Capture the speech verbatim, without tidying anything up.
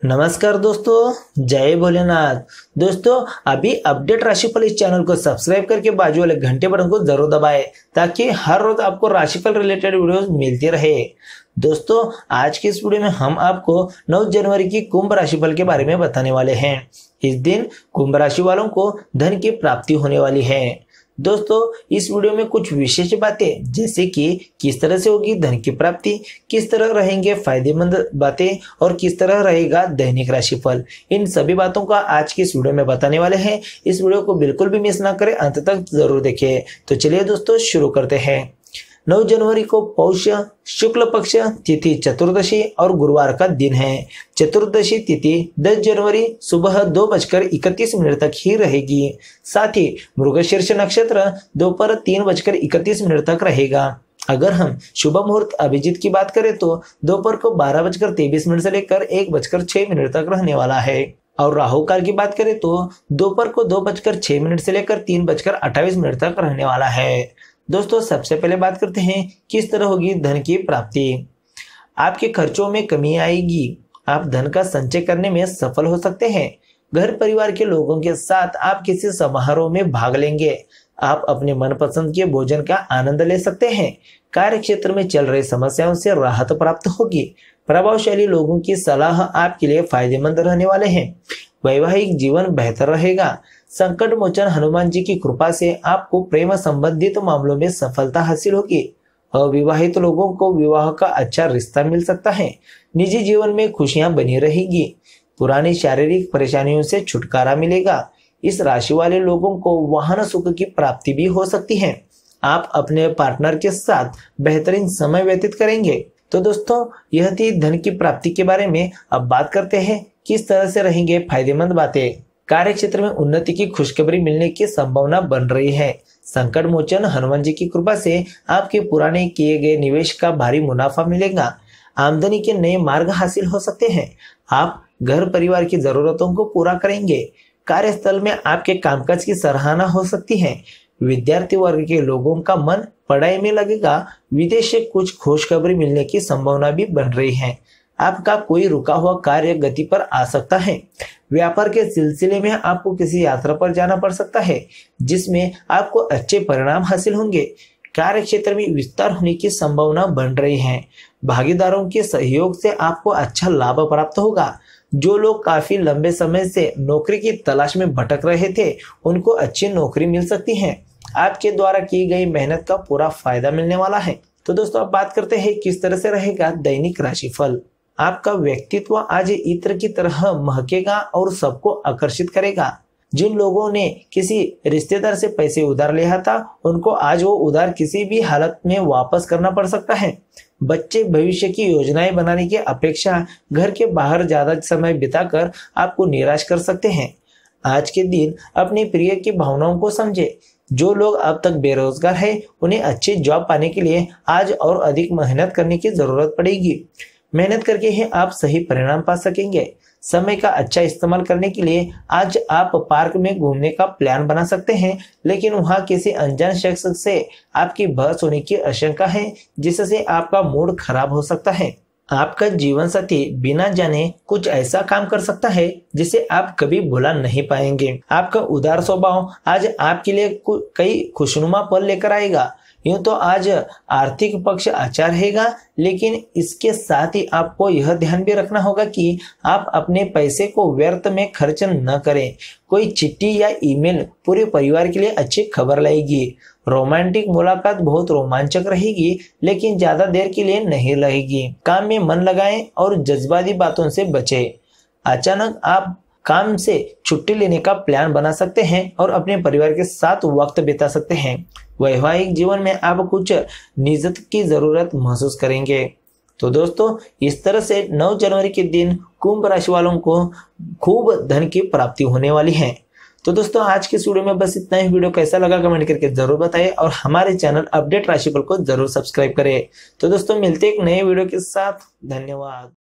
नमस्कार दोस्तों, जय भोलेनाथ। दोस्तों, अभी अपडेट राशिफल इस चैनल को सब्सक्राइब करके बाजू वाले घंटे बटन को जरूर दबाएं ताकि हर रोज आपको राशिफल रिलेटेड वीडियोस मिलती रहे। दोस्तों, आज की इस वीडियो में हम आपको नौ जनवरी की कुंभ राशिफल के बारे में बताने वाले हैं। इस दिन कुंभ राशि वालों को धन की प्राप्ति होने वाली है। दोस्तों, इस वीडियो में कुछ विशेष बातें जैसे कि किस तरह से होगी धन की प्राप्ति, किस तरह रहेंगे फायदेमंद बातें और किस तरह रहेगा दैनिक राशिफल, इन सभी बातों का आज की इस वीडियो में बताने वाले हैं। इस वीडियो को बिल्कुल भी मिस ना करें, अंत तक जरूर देखें। तो चलिए दोस्तों, शुरू करते हैं। नौ जनवरी को पौष शुक्ल पक्ष तिथि चतुर्दशी और गुरुवार का दिन है। चतुर्दशी तिथि दस जनवरी सुबह दो बजकर इकतीस मिनट तक ही रहेगी। साथ ही मृगशीर्ष नक्षत्र दोपहर तीन बजकर इकतीस मिनट तक रहेगा। अगर हम शुभ मुहूर्त अभिजीत की बात करें तो दोपहर को बारह बजकर तेईस मिनट से लेकर एक बजकर छह मिनट तक रहने वाला है। और राहु काल की बात करें तो दोपहर को दो बजकर छह मिनट से लेकर तीन बजकर अट्ठाईस मिनट तक रहने वाला है। दोस्तों, सबसे पहले बात करते हैं किस तरह होगी धन की प्राप्ति। आपके खर्चों में कमी आएगी। आप धन का संचय करने में सफल हो सकते हैं। घर परिवार के लोगों के साथ आप किसी समारोह में भाग लेंगे। आप अपने मनपसंद के भोजन का आनंद ले सकते हैं। कार्य क्षेत्र में चल रही समस्याओं से राहत प्राप्त होगी। प्रभावशाली लोगों की सलाह आपके लिए फायदेमंद रहने वाले हैं। वैवाहिक जीवन बेहतर रहेगा। संकट मोचन हनुमान जी की कृपा से आपको प्रेम संबंधित मामलों में सफलता हासिल होगी। अविवाहित लोगों को विवाह का अच्छा रिश्ता मिल सकता है। निजी जीवन में खुशियां बनी रहेगी। पुरानी शारीरिक परेशानियों से छुटकारा मिलेगा। इस राशि वाले लोगों को वाहन सुख की प्राप्ति भी हो सकती है। आप अपने पार्टनर के साथ बेहतरीन समय व्यतीत करेंगे। तो दोस्तों, यह थी धन की प्राप्ति के बारे में। अब बात करते हैं किस तरह से रहेंगे फायदेमंद बातें। कार्य क्षेत्र में उन्नति की खुशखबरी मिलने की संभावना बन रही है। संकट मोचन हनुमान जी की कृपा से आपके पुराने किए गए निवेश का भारी मुनाफा मिलेगा। आमदनी के नए मार्ग हासिल हो सकते हैं। आप घर परिवार की जरूरतों को पूरा करेंगे। कार्यस्थल में आपके कामकाज की सराहना हो सकती है। विद्यार्थी वर्ग के लोगों का मन पढ़ाई में लगेगा। विदेश से कुछ खुशखबरी मिलने की संभावना भी बन रही है। आपका कोई रुका हुआ कार्य गति पर आ सकता है। व्यापार के सिलसिले में आपको किसी यात्रा पर जाना पड़ सकता है जिसमें आपको अच्छे परिणाम हासिल होंगे। कार्य क्षेत्र में विस्तार होने की संभावना बन रही है। भागीदारों के सहयोग से आपको अच्छा लाभ प्राप्त होगा। जो लोग काफी लंबे समय से नौकरी की तलाश में भटक रहे थे उनको अच्छी नौकरी मिल सकती है। आपके द्वारा की गई मेहनत का पूरा फायदा मिलने वाला है। तो दोस्तों, अब बात करते हैं किस तरह से रहेगा दैनिक राशिफल। आपका व्यक्तित्व आज इत्र की तरह महकेगा और सबको आकर्षित करेगा। जिन लोगों ने किसी रिश्तेदार से पैसे उधार लिया था उनको आज वो उधार किसी भी हालत में वापस करना पड़ सकता है। बच्चे भविष्य की योजनाएं बनाने की अपेक्षा घर के बाहर ज्यादा समय बिताकर आपको निराश कर सकते हैं। आज के दिन अपने प्रिय की भावनाओं को समझे। जो लोग अब तक बेरोजगार हैं उन्हें अच्छी जॉब पाने के लिए आज और अधिक मेहनत करने की जरूरत पड़ेगी। मेहनत करके ही आप सही परिणाम पा सकेंगे। समय का अच्छा इस्तेमाल करने के लिए आज आप पार्क में घूमने का प्लान बना सकते हैं, लेकिन वहां किसी अनजान शख्स से आपकी बहस होने की आशंका है जिससे आपका मूड खराब हो सकता है। आपका जीवन साथी बिना जाने कुछ ऐसा काम कर सकता है जिसे आप कभी भुला नहीं पाएंगे। आपका उदार स्वभाव आज आपके लिए कई खुशनुमा पल लेकर आएगा। यूं तो आज आर्थिक पक्ष अच्छा रहेगा, लेकिन इसके साथ ही आपको यह ध्यान भी रखना होगा कि आप अपने पैसे को व्यर्थ में खर्च न करें। कोई चिट्ठी या ईमेल पूरे परिवार के लिए अच्छी खबर लाएगी। रोमांटिक मुलाकात बहुत रोमांचक रहेगी, लेकिन ज्यादा देर के लिए नहीं रहेगी। काम में मन लगाएं और जज्बाती बातों से बचें। अचानक आप काम से छुट्टी लेने का प्लान बना सकते हैं और अपने परिवार के साथ वक्त बिता सकते हैं। वैवाहिक जीवन में आप कुछ निजत की जरूरत महसूस करेंगे। तो दोस्तों, इस तरह से नौ जनवरी के दिन कुंभ राशि वालों को खूब धन की प्राप्ति होने वाली है। तो दोस्तों, आज के इस वीडियो में बस इतना ही। वीडियो कैसा लगा कमेंट करके जरूर बताएं और हमारे चैनल अपडेट राशिफल को जरूर सब्सक्राइब करें। तो दोस्तों, मिलते एक नए वीडियो के साथ। धन्यवाद।